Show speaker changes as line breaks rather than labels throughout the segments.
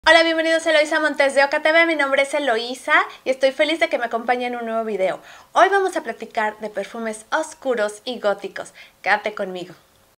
Hola, bienvenidos a Eloisa Montes de Oca TV, mi nombre es Eloisa y estoy feliz de que me acompañen en un nuevo video. Hoy vamos a platicar de perfumes oscuros y góticos. Quédate conmigo.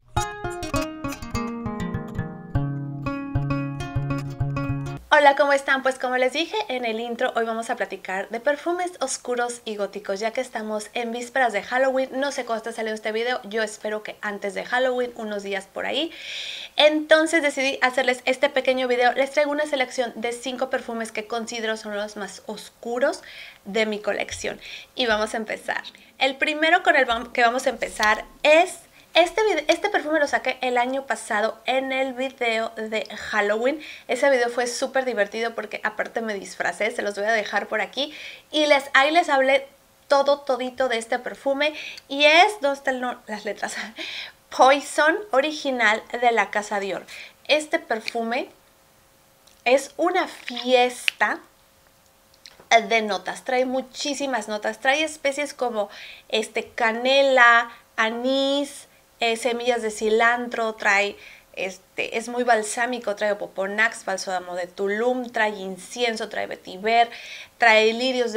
Hola, ¿cómo están? Pues como les dije en el intro, hoy vamos a platicar de perfumes oscuros y góticos, ya que estamos en vísperas de Halloween. No sé cuándo está saliendo este video, yo espero que antes de Halloween, unos días por ahí. Entonces decidí hacerles este pequeño video. Les traigo una selección de 5 perfumes que considero son los más oscuros de mi colección. Y vamos a empezar. El primero con el que vamos a empezar es... Este perfume lo saqué el año pasado en el video de Halloween. Ese video fue súper divertido porque aparte me disfracé, se los voy a dejar por aquí. Y ahí les hablé todito de este perfume. Y es, ¿dónde están las letras? Poison, original de la Casa Dior. Este perfume es una fiesta de notas, trae muchísimas notas, trae especies como canela, anís, semillas de cilantro, trae es muy balsámico, trae opoponax, bálsamo de Tulum, trae incienso, trae vetiver, trae lirios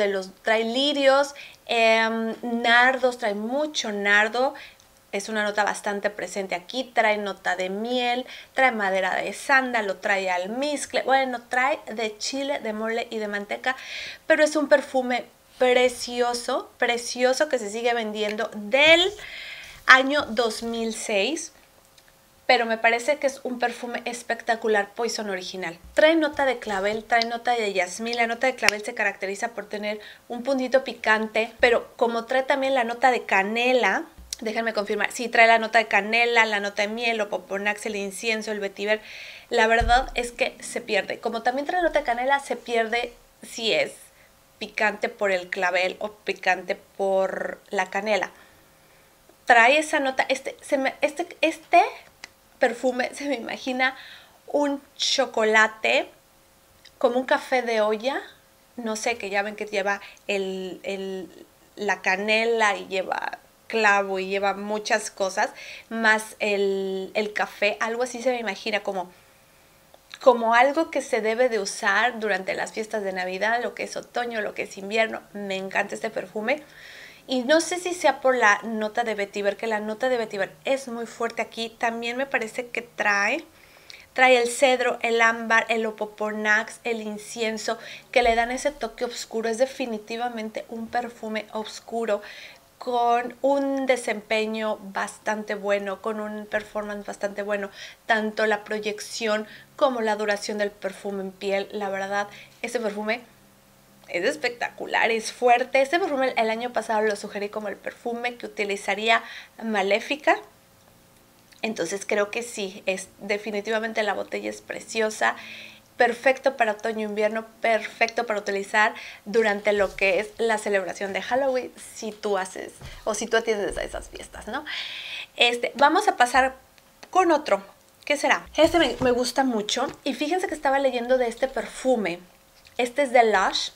nardos, trae mucho nardo. Es una nota bastante presente aquí, trae nota de miel, trae madera de sándalo, trae almizcle, bueno, trae de chile, de mole y de manteca, pero es un perfume precioso, precioso que se sigue vendiendo del año 2006, pero me parece que es un perfume espectacular, Poison original. Trae nota de clavel, trae nota de jazmín. La nota de clavel se caracteriza por tener un puntito picante, pero como trae también la nota de canela, déjenme confirmar, sí, trae la nota de canela, la nota de miel, o opoponax, el incienso, el vetiver. La verdad es que se pierde. Como también trae nota de canela, se pierde si es picante por el clavel o picante por la canela. Trae esa nota, este perfume se me imagina un chocolate como un café de olla, no sé, que ya ven que lleva la canela y lleva clavo y lleva muchas cosas, más el café, algo así se me imagina como algo que se debe de usar durante las fiestas de Navidad, lo que es otoño, lo que es invierno. Me encanta este perfume. Y no sé si sea por la nota de vetiver, que la nota de vetiver es muy fuerte aquí. También me parece que trae el cedro, el ámbar, el opoponax, el incienso, que le dan ese toque oscuro. Es definitivamente un perfume oscuro con un desempeño bastante bueno, con un performance bastante bueno, tanto la proyección como la duración del perfume en piel. La verdad, este perfume es espectacular, es fuerte. Este perfume el año pasado lo sugerí como el perfume que utilizaría Maléfica. Entonces creo que sí, definitivamente la botella es preciosa. Perfecto para otoño-invierno, perfecto para utilizar durante lo que es la celebración de Halloween, si tú haces o si tú atiendes a esas fiestas, ¿no? Vamos a pasar con otro. ¿Qué será? Este me gusta mucho y fíjense que estaba leyendo de este perfume. Este es de Lush.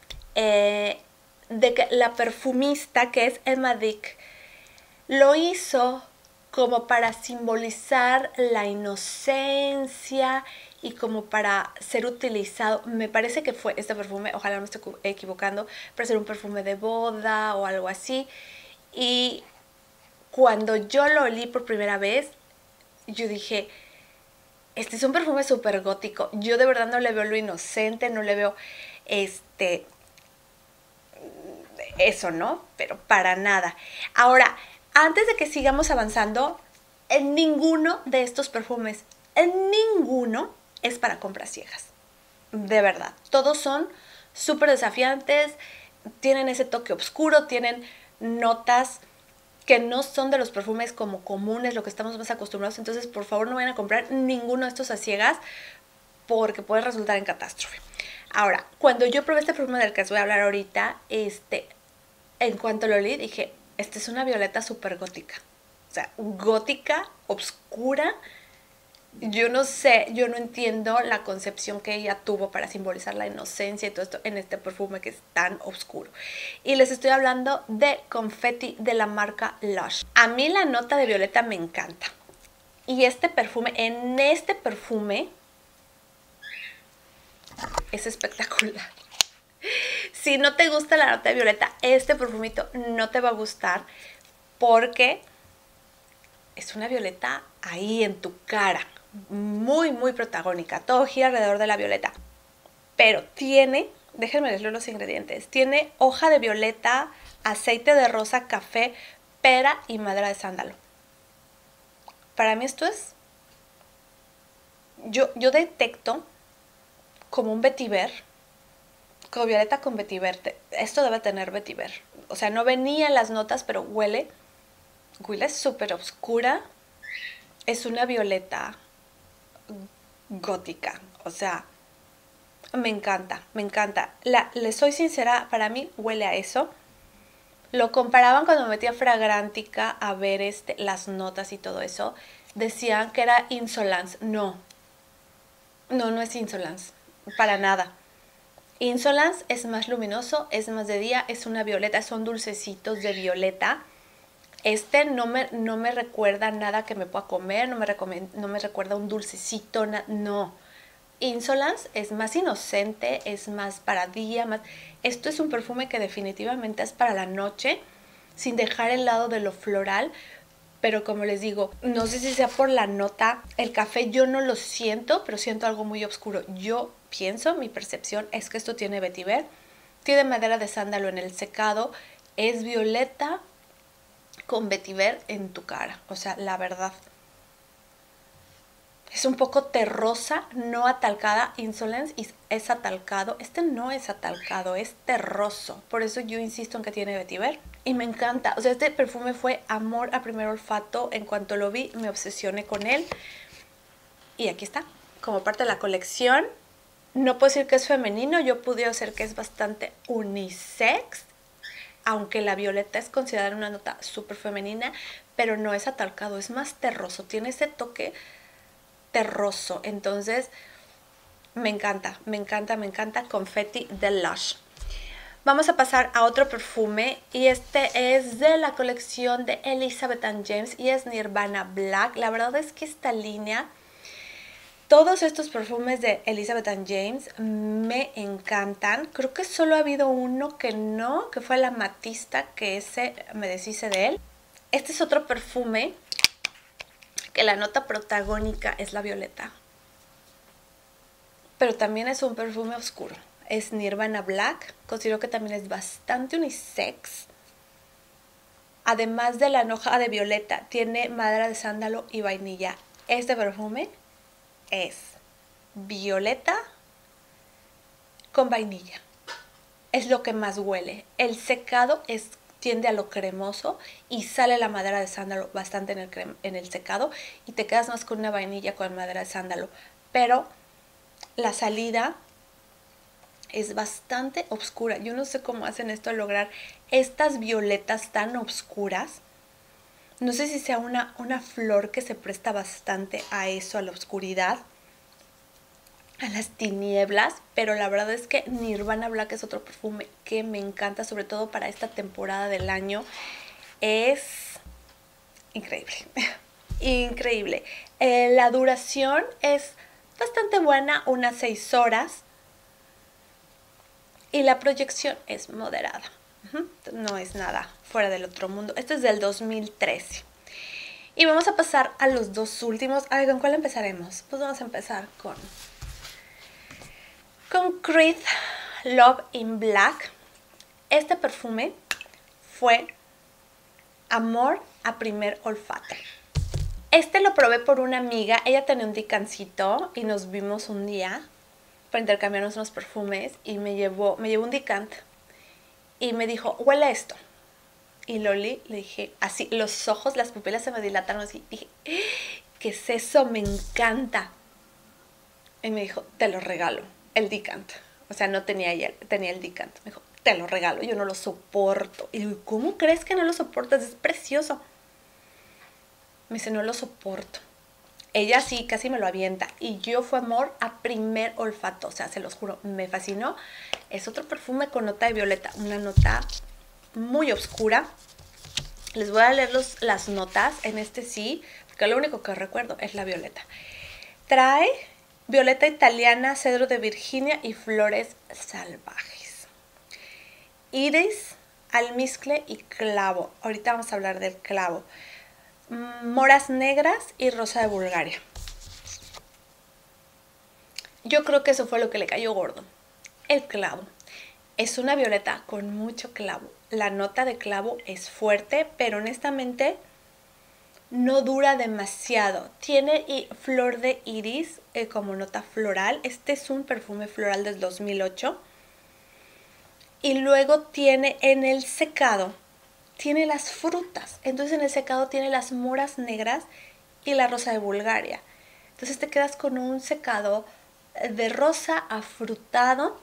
De que la perfumista, que es Emma Dick, lo hizo como para simbolizar la inocencia y como para ser utilizado. Me parece que fue este perfume, ojalá no me esté equivocando, para ser un perfume de boda o algo así. Y cuando yo lo olí por primera vez, yo dije, este es un perfume súper gótico. Yo de verdad no le veo lo inocente, no le veo eso, ¿no? Pero para nada. Ahora, antes de que sigamos avanzando, en ninguno de estos perfumes, en ninguno es para compras ciegas. De verdad. Todos son súper desafiantes, tienen ese toque oscuro, tienen notas que no son de los perfumes como comunes, lo que estamos más acostumbrados. Entonces, por favor, no vayan a comprar ninguno de estos a ciegas porque puede resultar en catástrofe. Ahora, cuando yo probé este perfume del que les voy a hablar ahorita, en cuanto lo leí dije, esta es una violeta súper gótica. O sea, gótica, obscura. Yo no sé, yo no entiendo la concepción que ella tuvo para simbolizar la inocencia y todo esto en este perfume que es tan oscuro. Y les estoy hablando de Confetti de la marca Lush. A mí la nota de violeta me encanta. Y en este perfume es espectacular. Si no te gusta la nota de violeta, este perfumito no te va a gustar porque es una violeta ahí en tu cara, muy, muy protagónica. Todo gira alrededor de la violeta. Pero tiene, déjenme leerles los ingredientes, tiene hoja de violeta, aceite de rosa, café, pera y madera de sándalo. Para mí esto es, yo detecto como un vetiver, como violeta con vetiver. Esto debe tener vetiver. O sea, no venía en las notas, pero huele súper oscura. Es una violeta gótica. O sea, me encanta, me encanta. Les soy sincera, para mí huele a eso. Lo comparaban cuando me metí a Fragrantica a ver las notas y todo eso. Decían que era Insolence. No es Insolence. Para nada. Insolence es más luminoso, es más de día, es una violeta, son dulcecitos de violeta. No me recuerda nada que me pueda comer, no me recuerda un dulcecito, no. Insolence es más inocente, es más para día, más... Esto es un perfume que definitivamente es para la noche, sin dejar el lado de lo floral, pero como les digo, no sé si sea por la nota, el café yo no lo siento, pero siento algo muy oscuro. Yo pienso, mi percepción es que esto tiene vetiver, tiene madera de sándalo en el secado, es violeta con vetiver en tu cara, o sea, la verdad. Es un poco terrosa, no atalcada. Insolence es atalcado. Este no es atalcado, es terroso. Por eso yo insisto en que tiene vetiver. Y me encanta. O sea, este perfume fue amor a primer olfato. En cuanto lo vi, me obsesioné con él. Y aquí está, como parte de la colección. No puedo decir que es femenino. Yo pudiera decir que es bastante unisex. Aunque la violeta es considerada una nota súper femenina. Pero no es atalcado, es más terroso. Tiene ese toque terroso. Entonces me encanta Confetti de Lush. Vamos a pasar a otro perfume y este es de la colección de Elizabeth & James y es Nirvana Black. La verdad es que esta línea, todos estos perfumes de Elizabeth & James me encantan. Creo que solo ha habido uno que no, que fue el Amatista, que ese me deshice de él. Este es otro perfume que la nota protagónica es la violeta, pero también es un perfume oscuro. Es Nirvana Black, considero que también es bastante unisex. Además de la hoja de violeta, tiene madera de sándalo y vainilla. Este perfume es violeta con vainilla. Es lo que más huele. El secado tiende a lo cremoso y sale la madera de sándalo bastante en el secado y te quedas más con una vainilla con madera de sándalo, pero la salida es bastante oscura. Yo no sé cómo hacen esto, lograr estas violetas tan oscuras. No sé si sea una flor que se presta bastante a eso, a la oscuridad, a las tinieblas, pero la verdad es que Nirvana Black es otro perfume que me encanta, sobre todo para esta temporada del año. Es increíble, increíble. La duración es bastante buena, unas 6 horas, y la proyección es moderada. No es nada fuera del otro mundo. Este es del 2013. Y vamos a pasar a los dos últimos. A ver, ¿con cuál empezaremos? Pues vamos a empezar con Creed Love in Black. Este perfume fue amor a primer olfato. Este lo probé por una amiga. Ella tenía un dicancito y nos vimos un día para intercambiarnos unos perfumes y me llevó un dicant y me dijo, huele a esto. Y lo olí, le dije, así, los ojos, las pupilas se me dilataron así. Dije, ¿qué es eso? Me encanta. Y me dijo, te lo regalo, el dicant. O sea, no tenía ella, tenía el dicant. Me dijo, te lo regalo, yo no lo soporto. Y digo, ¿cómo crees que no lo soportas? Es precioso. Me dice, no lo soporto. Ella sí, casi me lo avienta. Y yo fue amor a primer olfato. O sea, se los juro, me fascinó. Es otro perfume con nota de violeta. Una nota muy oscura. Les voy a leer las notas. En este sí, porque lo único que recuerdo es la violeta. Trae violeta italiana, cedro de Virginia y flores salvajes. Iris, almizcle y clavo. Ahorita vamos a hablar del clavo. Moras negras y rosa de Bulgaria. Yo creo que eso fue lo que le cayó gordo. El clavo. Es una violeta con mucho clavo. La nota de clavo es fuerte, pero honestamente no dura demasiado. Tiene flor de iris como nota floral. Este es un perfume floral del 2008. Y luego tiene en el secado, tiene las frutas. Entonces en el secado tiene las moras negras y la rosa de Bulgaria. Entonces te quedas con un secado de rosa afrutado,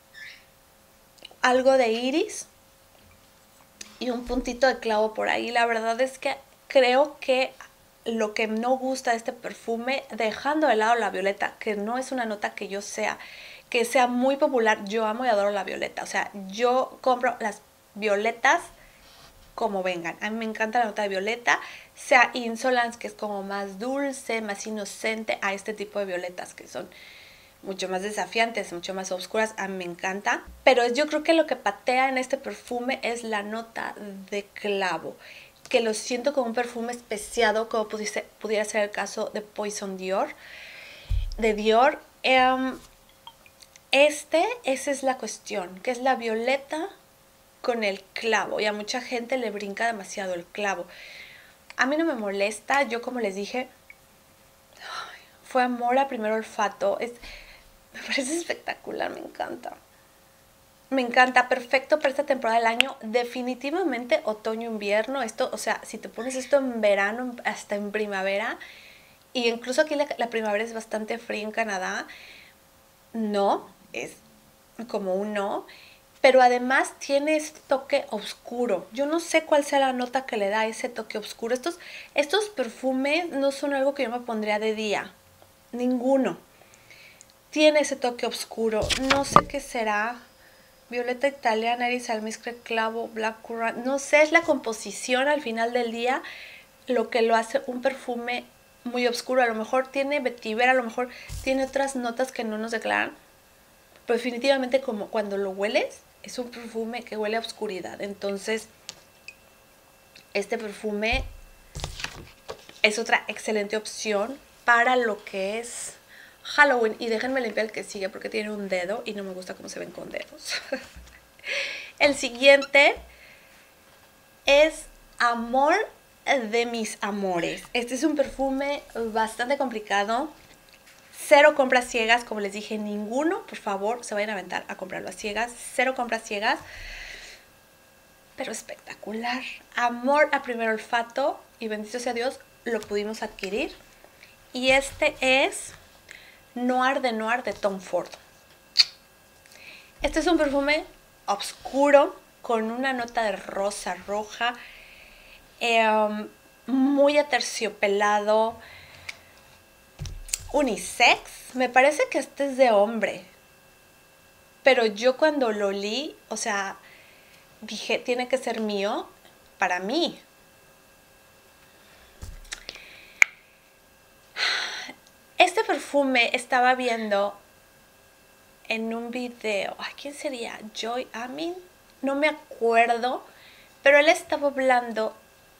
algo de iris y un puntito de clavo por ahí. La verdad es que creo que lo que no gusta de este perfume, dejando de lado la violeta, que no es una nota que sea muy popular, yo amo y adoro la violeta. O sea, yo compro las violetas como vengan. A mí me encanta la nota de violeta, sea Insolence, que es como más dulce, más inocente, a este tipo de violetas que son mucho más desafiantes, mucho más oscuras. A mí me encanta. Pero yo creo que lo que patea en este perfume es la nota de clavo, que lo siento como un perfume especiado, como pudiera ser el caso de Poison Dior, de Dior. Esa es la cuestión, que es la violeta con el clavo, y a mucha gente le brinca demasiado el clavo. A mí no me molesta, yo como les dije, fue amor a primer olfato. Me parece espectacular, me encanta. Me encanta, perfecto para esta temporada del año. Definitivamente otoño-invierno. Esto, o sea, si te pones esto en verano, hasta en primavera, y incluso aquí la primavera es bastante fría en Canadá, no, es como un no. Pero además tiene este toque oscuro. Yo no sé cuál sea la nota que le da ese toque oscuro. Estos perfumes no son algo que yo me pondría de día. Ninguno. Tiene ese toque oscuro. No sé qué será. Violeta italiana, iris, almizcle, clavo, black currant. No sé, es la composición al final del día lo que lo hace un perfume muy oscuro. A lo mejor tiene vetiver, a lo mejor tiene otras notas que no nos declaran. Pero definitivamente como cuando lo hueles, es un perfume que huele a oscuridad. Entonces, este perfume es otra excelente opción para lo que es Halloween. Y déjenme limpiar el que sigue porque tiene un dedo y no me gusta cómo se ven con dedos. El siguiente es Amor de mis amores. Este es un perfume bastante complicado. Cero compras ciegas, como les dije, ninguno, por favor, se vayan a aventar a comprarlo a ciegas. Cero compras ciegas, pero espectacular. Amor a primer olfato, y bendito sea Dios, lo pudimos adquirir. Y este es Noir de Tom Ford. Este es un perfume oscuro con una nota de rosa roja, muy aterciopelado, unisex. Me parece que este es de hombre, pero yo cuando lo olí, o sea, dije, tiene que ser mío para mí. Este perfume estaba viendo en un video, ay, ¿quién sería? Joy Amin, no me acuerdo, pero él estaba hablando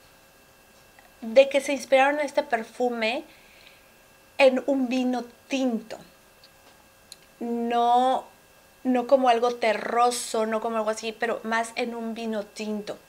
de que se inspiraron en este perfume en un vino tinto, no como algo terroso, no como algo así, pero más en un vino tinto.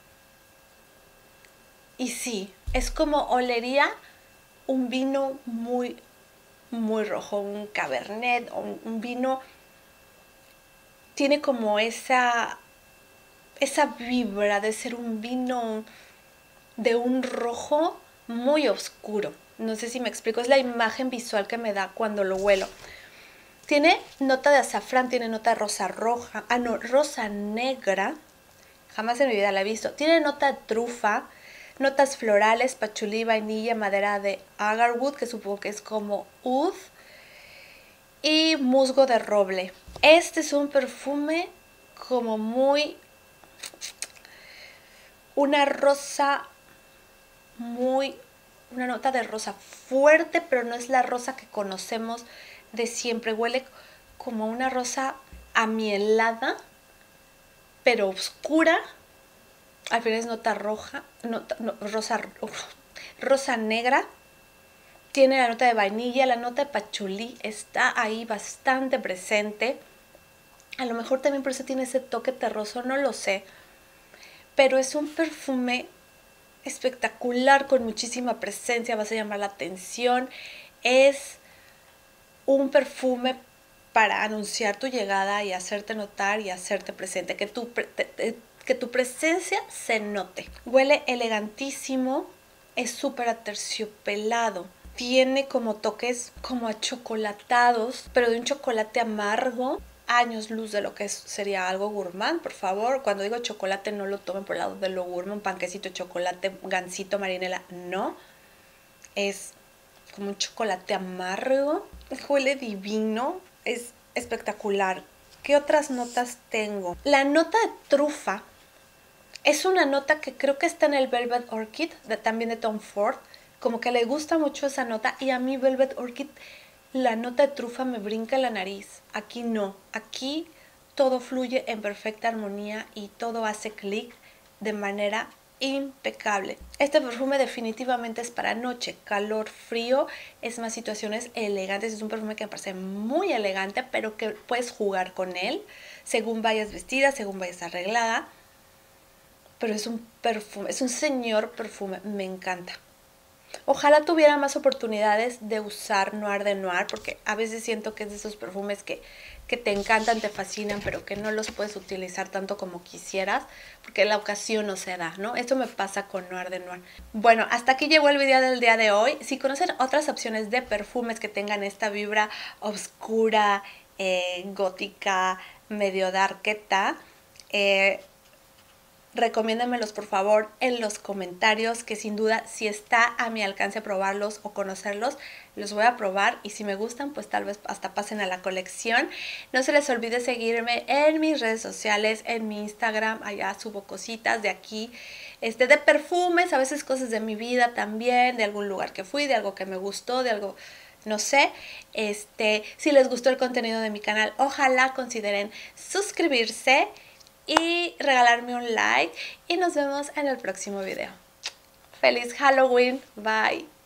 Y sí, es como olería un vino muy, muy rojo, un cabernet, un vino. Tiene como esa vibra de ser un vino de un rojo muy oscuro. No sé si me explico, es la imagen visual que me da cuando lo huelo. Tiene nota de azafrán, tiene nota de rosa roja, no, rosa negra, jamás en mi vida la he visto. Tiene nota de trufa, notas florales, pachulí, vainilla, madera de agarwood, que supongo que es como oud, y musgo de roble. Este es un perfume como muy, una rosa muy, una nota de rosa fuerte, pero no es la rosa que conocemos de siempre. Huele como una rosa amielada, pero oscura. Al final es nota roja, rosa negra. Tiene la nota de vainilla, la nota de pachulí está ahí bastante presente. A lo mejor también por eso tiene ese toque terroso, no lo sé. Pero es un perfume espectacular, con muchísima presencia, vas a llamar la atención. Es un perfume para anunciar tu llegada y hacerte notar y hacerte presente, que tu presencia se note. Huele elegantísimo, es súper aterciopelado. Tiene como toques como achocolatados, pero de un chocolate amargo, años luz de lo que sería algo gourmand, por favor. Cuando digo chocolate no lo tomen por el lado de lo gourmand, un panquecito de chocolate, gansito, marinela, no. Es como un chocolate amargo, huele divino, es espectacular. ¿Qué otras notas tengo? La nota de trufa es una nota que creo que está en el Velvet Orchid, también de Tom Ford. Como que le gusta mucho esa nota, y a mí Velvet Orchid, la nota de trufa me brinca en la nariz. Aquí no, aquí todo fluye en perfecta armonía y todo hace clic de manera impecable. Este perfume definitivamente es para noche, calor, frío, es más situaciones elegantes. Es un perfume que me parece muy elegante, pero que puedes jugar con él según vayas vestida, según vayas arreglada. Pero es un perfume, es un señor perfume, me encanta. Ojalá tuviera más oportunidades de usar Noir de Noir, porque a veces siento que es de esos perfumes que te encantan, te fascinan, pero que no los puedes utilizar tanto como quisieras, porque la ocasión no se da, ¿no? Esto me pasa con Noir de Noir. Bueno, hasta aquí llegó el video del día de hoy. Si conocen otras opciones de perfumes que tengan esta vibra oscura, gótica, medio darketa, recomiéndenmelos por favor en los comentarios, que sin duda, si está a mi alcance probarlos o conocerlos, los voy a probar, y si me gustan pues tal vez hasta pasen a la colección. No se les olvide seguirme en mis redes sociales, en mi Instagram, allá subo cositas de aquí, de perfumes, a veces cosas de mi vida también, de algún lugar que fui, de algo que me gustó, de algo, no sé. Si les gustó el contenido de mi canal, ojalá consideren suscribirse y regalarme un like, y nos vemos en el próximo video. ¡Feliz Halloween! Bye.